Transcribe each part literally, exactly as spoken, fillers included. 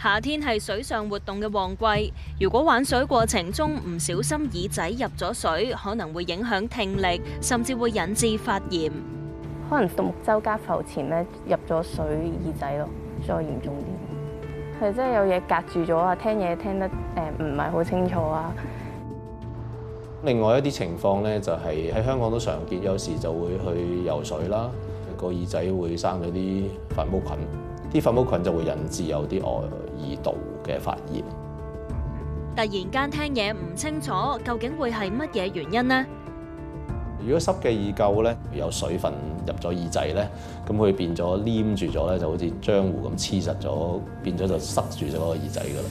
夏天係水上活動嘅旺季，如果玩水過程中唔小心耳仔入咗水，可能會影響聽力，甚至會引致發炎。 可能獨木舟加浮潛咧入咗水耳仔咯，再嚴重啲。係真係有嘢隔住咗啊，聽嘢聽得誒唔係好清楚啊。 另外一啲情況咧，就係喺香港都常見，有時就會去游水啦，個耳仔會生咗啲發毛菌。啲發毛菌就會引致有啲外耳道嘅發炎。 突然間聽嘢唔清楚，究竟會係乜嘢原因呢？ 如果濕嘅耳垢咧，有水分入咗耳仔咧，咁佢變咗黏住咗咧，就好似漿糊咁黐實咗，變咗就塞住咗個耳仔噶啦。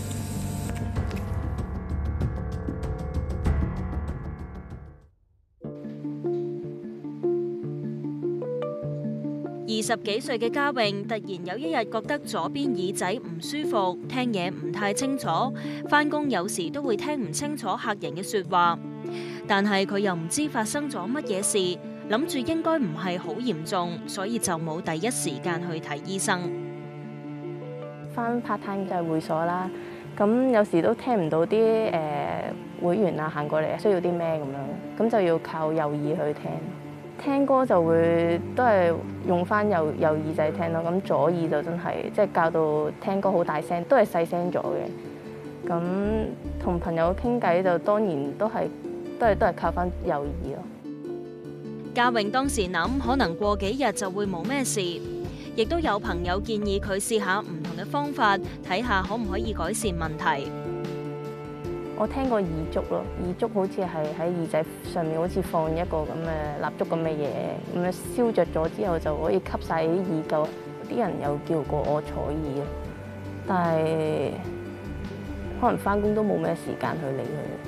二十幾歲嘅家穎突然有一日覺得左邊耳仔唔舒服，聽嘢唔太清楚，返工有時都會聽唔清楚客人嘅說話。但係佢又唔知發生咗乜嘢事，諗住應該唔係好嚴重，所以就冇第一時間去睇醫生。 返 part time 就係會所啦，咁有時都聽唔到啲誒、呃、會員啊行過嚟需要啲咩咁樣，咁就要靠右耳去聽。聽歌就會都係用翻右右耳仔聽咯，咁左耳就真係即係教到聽歌好大聲，都係細聲咗嘅。咁同朋友傾偈就當然都係都係都係靠翻右耳咯。 家穎當時諗可能過幾日就會冇咩事，亦都有朋友建議佢試下唔同嘅方法，睇下可唔可以改善問題。 我聽過耳燭咯，耳燭好似係喺耳仔上面好似放一個咁嘅蠟燭咁嘅嘢，咁樣燒着咗之後就可以吸晒啲耳垢。啲人有叫過我坐耳，但係可能返工都冇咩時間去理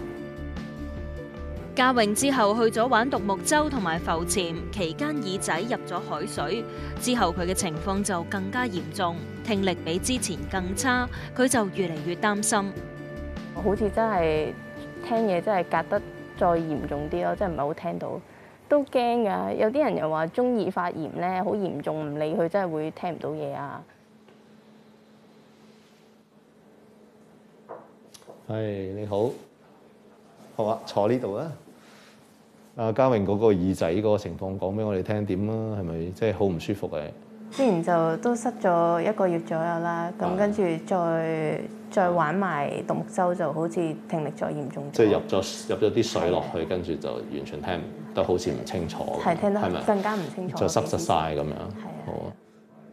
佢。 家穎之後去咗玩獨木舟同埋浮潛，期間耳仔入咗海水，之後佢嘅情況就更加嚴重，聽力比之前更差，佢就越嚟越擔心。 好似真係聽嘢真係隔得再嚴重啲咯，真係唔係好聽到，都驚㗎。有啲人又話中耳發炎咧，好嚴重，唔理佢真係會聽唔到嘢啊。 係，你好，好啊，坐呢度啊。阿家穎嗰個耳仔嗰個情況講俾我哋聽點啊？係咪即係好唔舒服嘅？ 之前就都塞咗一個月左右啦，咁跟住再再玩埋獨木舟，就好似聽力再嚴重。 即係入咗入咗啲水落去，跟住就完全聽得好似唔清楚。 係聽得係咪更加唔清楚。 就塞實晒咁樣。 係啊。 好啊。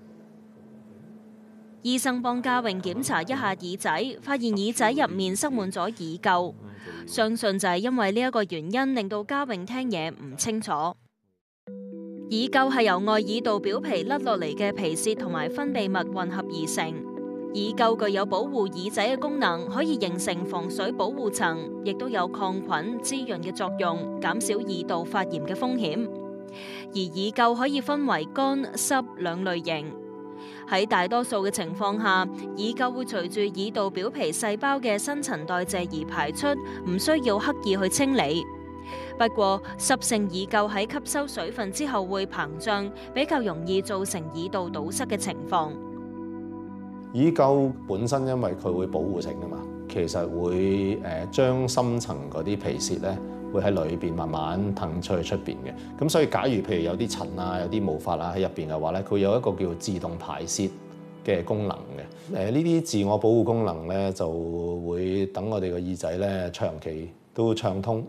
醫生幫家穎檢查一下耳仔，發現耳仔入面塞滿咗耳垢，相信就係因為呢一個原因，令到家穎聽嘢唔清楚。耳垢係由外耳道表皮甩落嚟嘅皮屑同埋分泌物混合而成。耳垢具有保護耳仔嘅功能，可以形成防水保護層，亦都有抗菌滋潤嘅作用，減少耳道發炎嘅風險。而耳垢可以分為乾濕兩類型。喺大多數嘅情況下，耳垢會隨住耳道表皮細胞嘅新陳代謝而排出，唔需要刻意去清理。不過，濕性耳垢喺吸收水分之後會膨脹，比較容易造成耳道堵塞嘅情況。 耳垢本身因為佢會保護性啊嘛，其實會誒將深層嗰啲皮屑咧，會喺裏邊慢慢騰出去出邊嘅。咁所以假如譬如有啲塵啊、有啲毛髮啊喺入邊嘅話咧，佢有一個叫自動排泄嘅功能嘅。誒呢啲自我保護功能咧，就會等我哋個耳仔咧長期都暢通。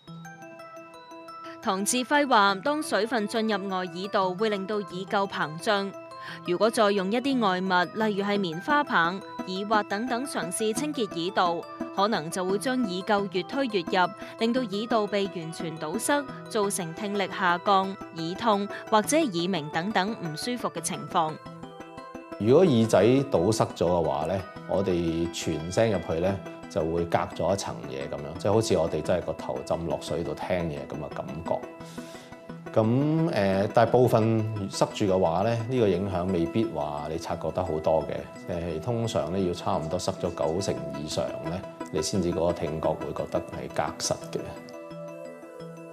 唐志輝話：當水分進入外耳道，會令到耳垢膨脹。如果再用一啲外物，例如係棉花棒、耳滑等等，嘗試清潔耳道，可能就會將耳垢越推越入，令到耳道被完全堵塞，造成聽力下降、耳痛或者耳鳴等等唔舒服嘅情況。 如果耳仔堵塞咗嘅話咧，我哋傳聲入去咧，就會隔咗一層嘢咁樣，即係好似我哋真係個頭浸落水度聽嘢咁嘅感覺。咁誒、呃，大部分塞住嘅話咧，呢、呢個影響未必話你察覺得好多嘅。誒，通常咧要差唔多塞咗九成以上咧，你先至嗰個聽覺會覺得係隔實嘅。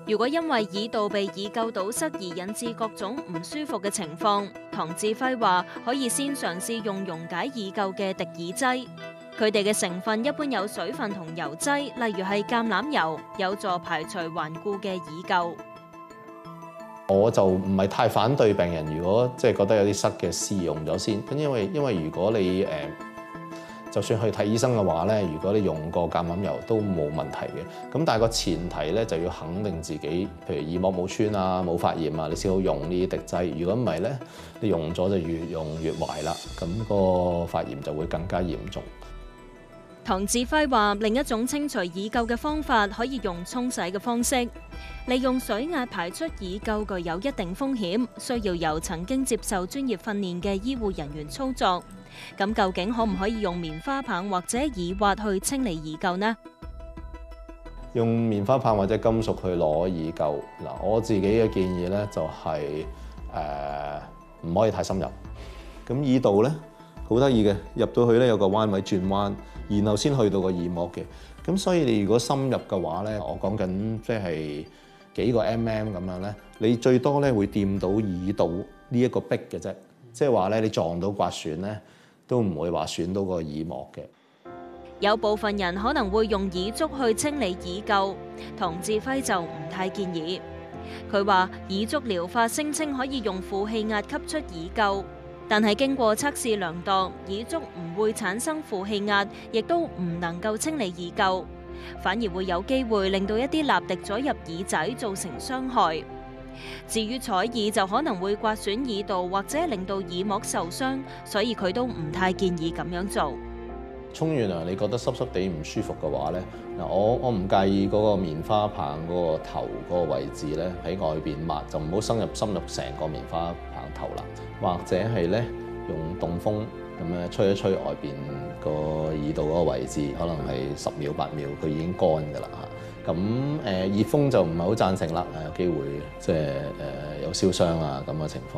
如果因為耳道被耳垢堵塞而引致各種唔舒服嘅情況，唐志輝話可以先嘗試用溶解耳垢嘅滴耳劑。佢哋嘅成分一般有水分同油劑，例如係橄欖油，有助排除頑固嘅耳垢。 我就唔係太反對病人，如果即係覺得有啲塞嘅試用咗先。咁因為因為如果你誒，就算去睇醫生嘅話咧，如果你用過橄欖油都冇問題嘅。咁但係個前提咧就要肯定自己，譬如耳膜冇穿啊、冇發炎啊，你先好用呢啲滴劑。如果唔係咧，你用咗就越用越壞啦，咁個發炎就會更加嚴重。 唐志輝話：另一種清除耳垢嘅方法可以用沖洗嘅方式，利用水壓排出耳垢具有一定風險，需要由曾經接受專業訓練嘅醫護人員操作。咁究竟可唔可以用棉花棒或者耳挖去清理耳垢呢？ 用棉花棒或者金屬去攞耳垢嗱，我自己嘅建議咧就係誒唔可以太深入。咁耳道咧好得意嘅，入到去咧有個彎位轉彎，然後先去到個耳膜嘅。咁所以你如果深入嘅話咧，我講緊即係幾個 mm 咁樣咧，你最多咧會掂到耳道呢一個壁嘅啫。即係話咧，你撞到刮損咧，都唔會話損到個耳膜嘅。 有部分人可能會用耳燭去清理耳垢，唐志輝就唔太建議。佢話耳燭療法聲稱可以用負氣壓吸出耳垢，但係經過測試量度，耳燭唔會產生負氣壓，亦都唔能夠清理耳垢，反而會有機會令到一啲蠟滴咗入耳仔，造成傷害。至於採耳就可能會刮損耳道或者令到耳膜受傷，所以佢都唔太建議咁樣做。 沖完涼你覺得濕濕地唔舒服嘅話咧，嗱我我唔介意嗰個棉花棒嗰個頭嗰個位置咧喺外邊抹，就唔好深入深入成個棉花棒頭啦。或者係咧用凍風咁樣吹一吹外邊個耳道嗰個位置，可能係十秒八秒，佢已經乾㗎啦嚇。咁誒熱風就唔係好贊成啦，有機會即係誒有燒傷啊咁嘅情況。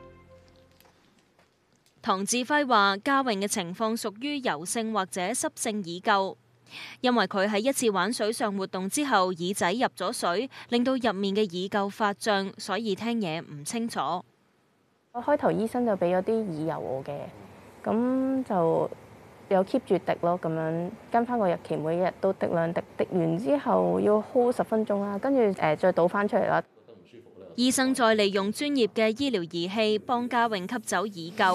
唐志輝話：家榮嘅情況屬於油性或者濕性耳垢，因為佢喺一次玩水上活動之後，耳仔入咗水，令到入面嘅耳垢發脹，所以聽嘢唔清楚。 我開頭醫生就俾咗啲耳油我嘅，咁就有 keep 住滴咯，咁樣跟翻個日期，每日都滴兩滴，滴完之後要 hold 十分鐘啦，跟住誒再倒翻出嚟啦。 醫生再利用專業嘅醫療儀器幫家榮吸走耳垢。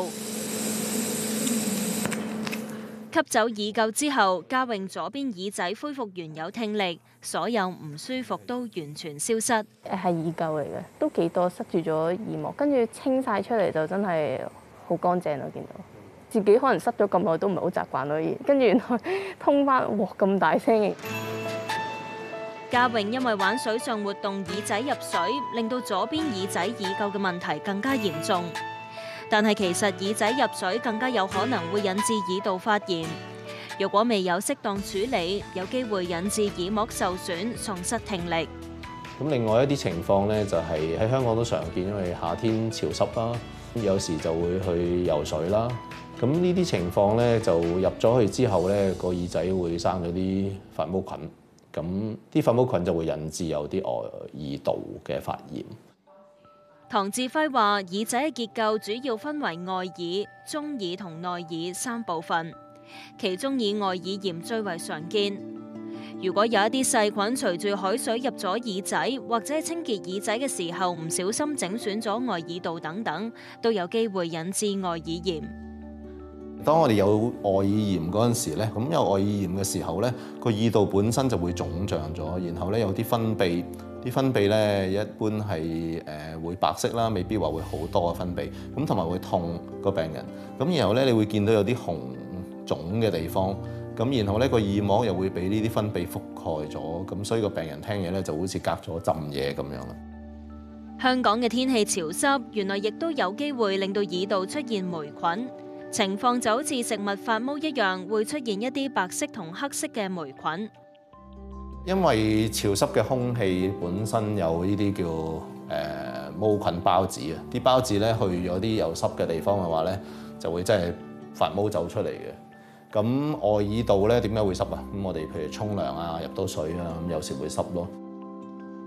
吸走耳垢之後，家榮左邊耳仔恢復原有聽力，所有唔舒服都完全消失。 誒係耳垢嚟嘅，都幾多塞住咗耳膜，跟住清晒出嚟就真係好乾淨咯，見到自己可能塞咗咁耐都唔係好習慣咯，跟住原來通翻，哇咁大聲嘅！ 家榮因為玩水上活動耳仔入水，令到左邊耳仔耳垢嘅問題更加嚴重。但係其實耳仔入水更加有可能會引致耳道發炎，若果未有適當處理，有機會引致耳膜受損，喪失聽力。 咁另外一啲情況咧，就係喺香港都常見，因為夏天潮濕啦，有時就會去游水啦。咁呢啲情況咧，就入咗去之後咧，個耳仔會生咗啲發毛菌，咁啲發毛菌就會引致有啲外耳道嘅發炎。 唐志輝話：耳仔嘅結構主要分為外耳、中耳同內耳三部分，其中以外耳炎最為常見。如果有一啲細菌隨住海水入咗耳仔，或者清潔耳仔嘅時候唔小心整損咗外耳道等等，都有機會引致外耳炎。 當我哋有外耳炎嗰陣時咧，咁有外耳炎嘅時候咧，個耳道本身就會腫脹咗，然後咧有啲分泌。啲分泌咧一般係誒會白色啦，未必話會好多嘅分泌，咁同埋會痛個病人，咁然後咧你會見到有啲紅腫嘅地方，咁然後咧個耳膜又會俾呢啲分泌覆蓋咗，咁所以個病人聽嘢咧就好似隔咗浸嘢咁樣啦。 香港嘅天氣潮濕，原來亦都有機會令到耳道出現霉菌，情況就好似食物發毛一樣，會出現一啲白色同黑色嘅霉菌。 因為潮濕嘅空氣本身有呢啲叫誒、呃、毛菌孢子啊，啲孢子咧去咗啲有濕嘅地方嘅話咧，就會真係發毛走出嚟嘅。咁外耳道咧點解會濕啊？咁我哋譬如沖涼啊、入到水啊，咁有時會濕咯。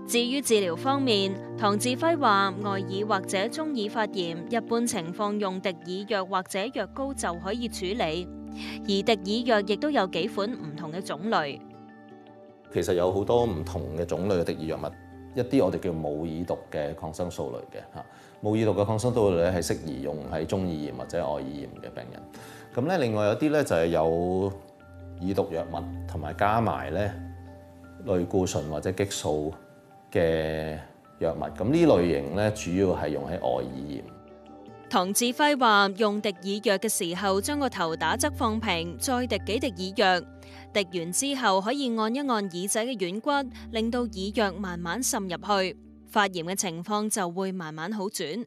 至於治療方面，唐志輝話外耳或者中耳發炎，一般情況用滴耳藥或者藥膏就可以處理，而滴耳藥亦都有幾款唔同嘅種類。 其實有好多唔同嘅種類嘅滴耳藥物，一啲我哋叫冇耳毒嘅抗生素類嘅嚇，冇耳毒嘅抗生素類咧係適宜用喺中耳炎或者外耳炎嘅病人。咁咧另外有啲咧就係有耳毒藥物同埋加埋咧類固醇或者激素嘅藥物，咁呢類型咧主要係用喺外耳炎。 唐志輝話：用滴耳藥嘅時候，將個頭打側放平，再滴幾滴耳藥，滴完之後可以按一按耳仔嘅軟骨，令到耳藥慢慢滲入去，發炎嘅情況就會慢慢好轉。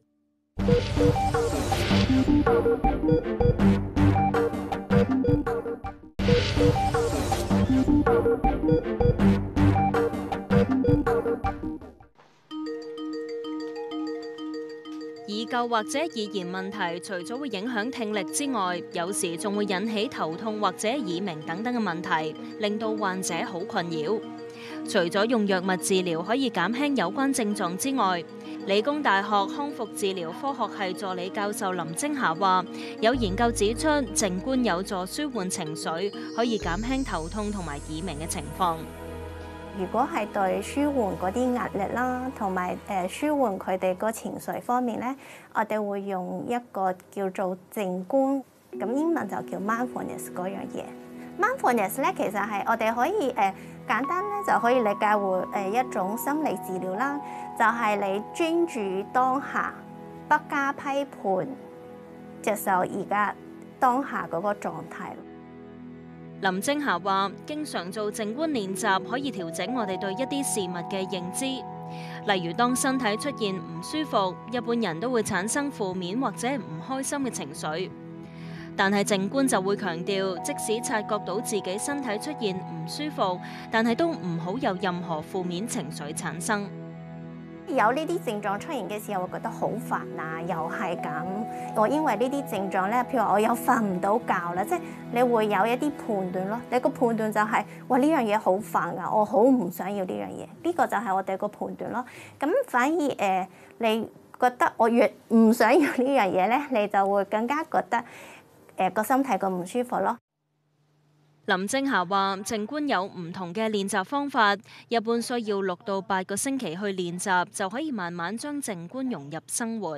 耳垢或者耳炎問題，除咗會影響聽力之外，有時仲會引起頭痛或者耳鳴等等嘅問題，令到患者好困擾。除咗用藥物治療可以減輕有關症狀之外，理工大學康復治療科學系助理教授林青霞話，有研究指出，靜觀有助舒緩情緒，可以減輕頭痛同埋耳鳴嘅情況。 如果係對舒緩嗰啲壓力啦，同埋誒舒緩佢哋個情緒方面咧，我哋會用一個叫做靜觀，咁英文就叫 mindfulness 嗰樣嘢。mindfulness 咧其實係我哋可以誒、呃、簡單咧就可以理解為誒一種心理治療啦，就係、是、你專注當下，不加批判，接受而家當下嗰個狀態。 林青霞話：經常做靜觀練習，可以調整我哋對一啲事物嘅認知。例如，當身體出現唔舒服，一般人都會產生負面或者唔開心嘅情緒。但係靜觀就會強調，即使察覺到自己身體出現唔舒服，但係都唔好有任何負面情緒產生。 有呢啲症狀出現嘅時候，我覺得好煩啊，又係咁。我因為呢啲症狀咧，譬如話我又瞓唔到覺啦，即係你會有一啲判斷咯。你個判斷就係、是，哇呢樣嘢好煩啊，我好唔想要呢樣嘢。呢、這個就係我哋個判斷咯。咁反而誒、呃，你覺得我越唔想要呢樣嘢咧，你就會更加覺得誒個、呃、身體咁唔舒服咯。 林青霞話：靜觀有唔同嘅練習方法，一般需要六到八個星期去練習，就可以慢慢將靜觀融入生活。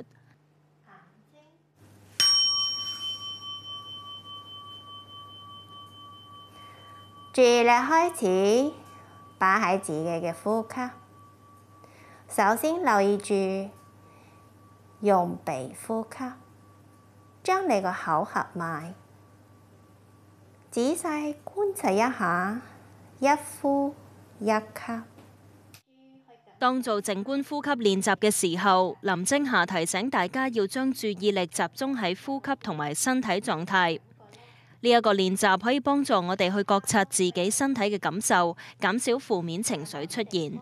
注意力開始擺喺自己嘅呼吸，首先留意住用鼻呼吸，將你個口合埋。仔細觀察一下，一呼一吸。 當做靜觀呼吸練習嘅時候，林青霞提醒大家要將注意力集中喺呼吸同埋身體狀態。呢一個練習可以幫助我哋去覺察自己身體嘅感受，減少負面情緒出現。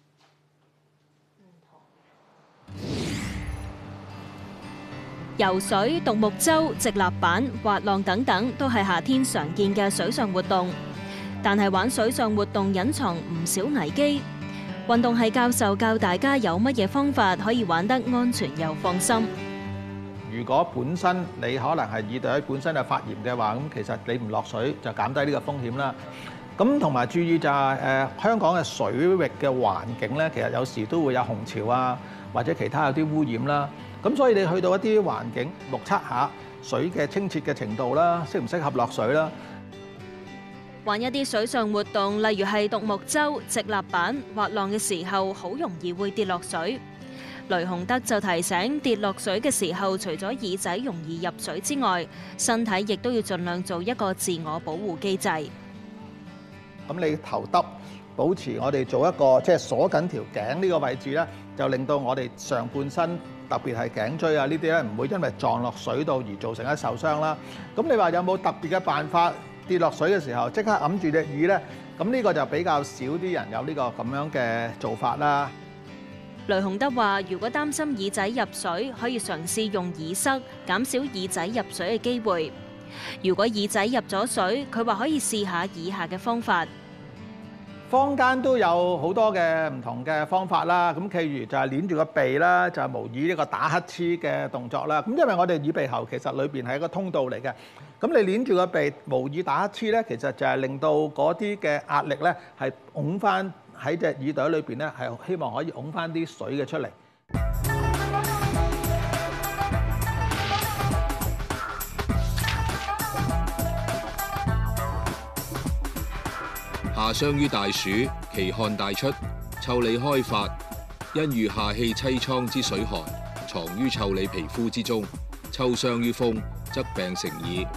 游水、獨木舟、直立板、滑浪等等都係夏天常見嘅水上活動，但係玩水上活動隱藏唔少危機。運動系教授教大家有乜嘢方法可以玩得安全又放心。 如果本身你可能係耳朵本身係發炎嘅話，咁其實你唔落水就減低呢個風險啦。咁同埋注意就係、是、誒、呃、香港嘅水域嘅環境咧，其實有時都會有紅潮啊，或者其他有啲污染啦。咁所以你去到一啲環境，目測下水嘅清澈嘅程度啦，適唔適合落水啦。 玩一啲水上活動，例如係獨木舟、直立板、滑浪嘅時候，好容易會跌落水。雷洪德就提醒，跌落水嘅時候，除咗耳仔容易入水之外，身體亦都要盡量做一個自我保護機制。 咁你頭耷，保持我哋做一個即係鎖緊條頸呢個位置咧，就令到我哋上半身特別係頸椎啊呢啲咧，唔會因為撞落水度而造成一受傷啦。咁你話有冇特別嘅辦法跌落水嘅時候即刻揞住隻耳咧？咁呢個就比較少啲人有呢個咁樣嘅做法啦。 雷洪德話：如果擔心耳仔入水，可以嘗試用耳塞，減少耳仔入水嘅機會。如果耳仔入咗水，佢話可以試下以下嘅方法。 坊間都有好多嘅唔同嘅方法啦，咁譬如就係捏住個鼻啦，就係模擬呢個打乞嗤嘅動作啦。咁因為我哋耳鼻喉其實裏邊係一個通道嚟嘅，咁你捏住個鼻模擬打乞嗤咧，其實就係令到嗰啲嘅壓力咧係拱翻喺隻耳朵裏邊咧，係希望可以拱翻啲水嘅出嚟。 夏傷於大暑，其汗大出，腠理開發，因遇夏氣淒愴之水寒，藏於腠理皮膚之中。秋傷於風，則病成耳。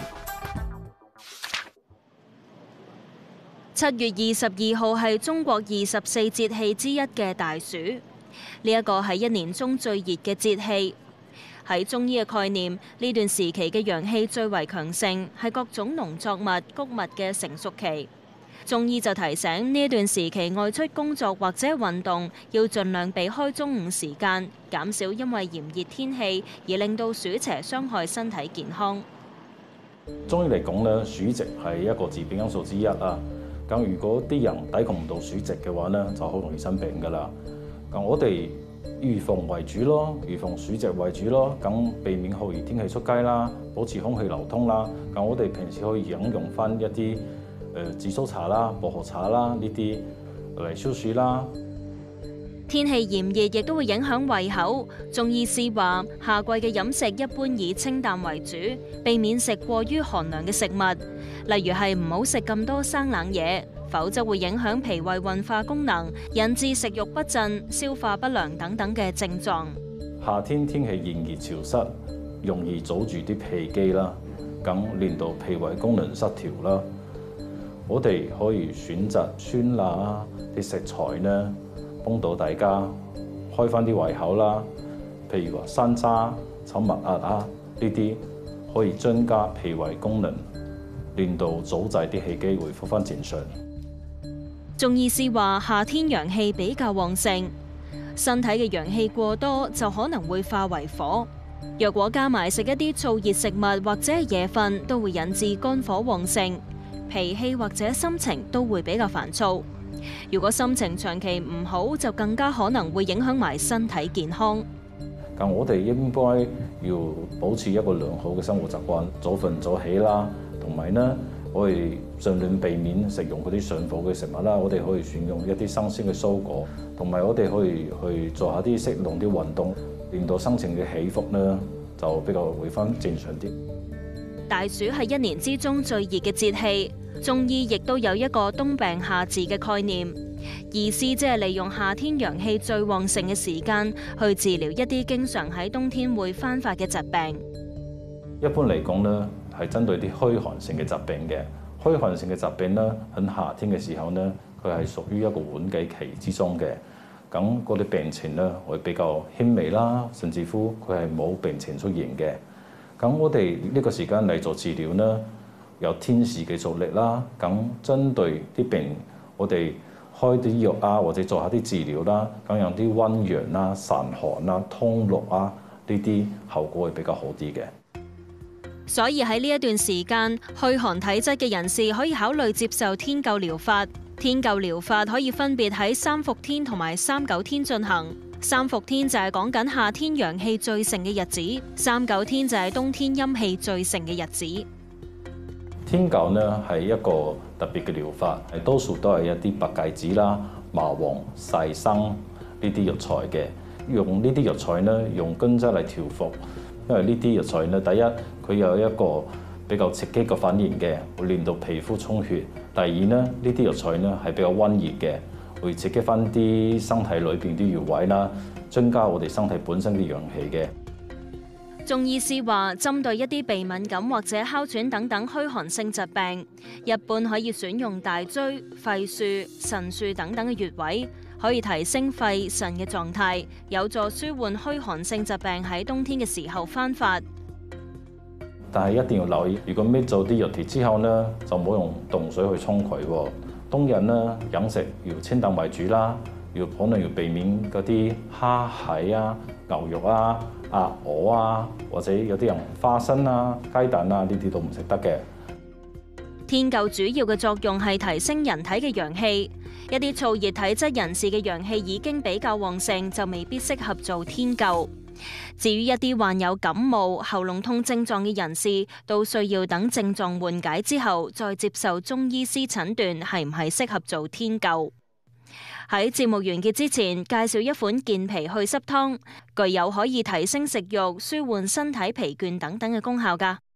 七月二十二號係中國二十四節氣之一嘅大暑，呢一個係一年中最熱嘅節氣。喺中醫嘅概念，呢段時期嘅陽氣最為強盛，係各種農作物、穀物嘅成熟期。中醫就提醒呢一段時期外出工作或者運動要盡量避開中午時間，減少因為炎熱天氣而令到暑邪傷害身體健康。 中醫嚟講咧，暑疾係一個致病因素之一啊。咁如果啲人抵抗唔到暑疾嘅話咧，就好容易生病噶啦。咁我哋預防為主咯，預防暑疾為主咯。咁避免酷熱天氣出街啦，保持空氣流通啦。咁我哋平時可以飲用翻一啲誒紫蘇茶啦、薄荷茶啦呢啲嚟消暑啦。 天氣炎熱亦都會影響胃口。中醫師話，夏季嘅飲食一般以清淡為主，避免食過於寒涼嘅食物，例如係唔好食咁多生冷嘢，否則會影響脾胃運化功能，引致食慾不振、消化不良等等嘅症狀。 夏天天氣炎熱潮濕，容易阻住啲脾機啦，咁令到脾胃功能失調啦。我哋可以選擇酸辣啲食材呢，幫到大家開翻啲胃口啦。譬如話山楂、炒麥芽啊呢啲，可以增加脾胃功能，令到阻滯啲氣機回復翻正常。 中醫師話，夏天陽氣比較旺盛，身體嘅陽氣過多就可能會化為火。若果加埋食一啲燥熱食物或者係夜瞓，都會引致肝火旺盛。脾氣或者心情都會比較煩躁，如果心情長期唔好，就更加可能會影響埋身體健康。 咁我哋應該要保持一個良好嘅生活習慣，早瞓早起啦，同埋呢，我哋盡量避免食用嗰啲上火嘅食物啦。我哋可以選用一啲新鮮嘅蔬果，同埋我哋可以去做下啲適當啲運動，令到心情嘅起伏呢就比較回翻正常啲。 大暑係一年之中最熱嘅節氣，中醫亦都有一個冬病夏治嘅概念，意思即係利用夏天陽氣最旺盛嘅時間去治療一啲經常喺冬天會翻發嘅疾病。 一般嚟講呢，係針對啲虛寒性嘅疾病嘅。虛寒性嘅疾病呢，喺夏天嘅時候呢，佢係屬於一個緩解期之中嘅。咁嗰啲病情呢，會比較輕微啦，甚至乎佢係冇病情出現嘅。咁我哋呢個時間嚟做治療呢，有天時嘅助力啦。咁針對啲病，我哋開啲藥啊，或者做下啲治療啦，咁有啲溫陽啦、散寒啦、通絡啊，呢啲效果會比較好啲嘅。 所以喺呢一段時間，虛寒體質嘅人士可以考慮接受天灸療法。天灸療法可以分別喺三伏天同埋三九天進行。三伏天就係講緊夏天陽氣最盛嘅日子，三九天就係冬天陰氣最盛嘅日子。 天灸呢係一個特別嘅療法，係多數都係一啲白芥子啦、麻黃、細生呢啲藥材嘅。用呢啲藥材呢，用姜汁嚟調服，因為呢啲藥材呢，第一佢有一個比較刺激嘅反應嘅，會令到皮膚充血。第二呢，呢啲藥材呢係比較溫熱嘅，會刺激翻啲身體裏邊啲穴位啦，增加我哋身體本身嘅陽氣嘅。 中醫師話，針對一啲鼻敏感或者哮喘等等虛寒性疾病，一般可以選用大椎、肺腧、腎腧等等嘅穴位，可以提升肺腎嘅狀態，有助舒緩虛寒性疾病喺冬天嘅時候翻發。 但係一定要留意，如果搣咗啲藥條之後呢，就唔好用凍水去沖佢喎。冬日呢，飲食要清淡為主啦，要可能要避免嗰啲蝦蟹啊、牛肉啊、鴨鵝啊，或者有啲人花生啊、雞蛋啊呢啲都唔食得嘅。 天灸主要嘅作用係提升人體嘅陽氣， 一啲燥熱體質人士嘅陽氣已經比較旺盛，就未必適合做天灸。至於一啲患有感冒、喉嚨痛症狀嘅人士，都需要等症狀緩解之後，再接受中醫師診斷係唔係適合做天灸。喺節目完結之前，介紹一款健脾祛濕湯，具有可以提升食慾、舒緩身體疲倦等等嘅功效㗎。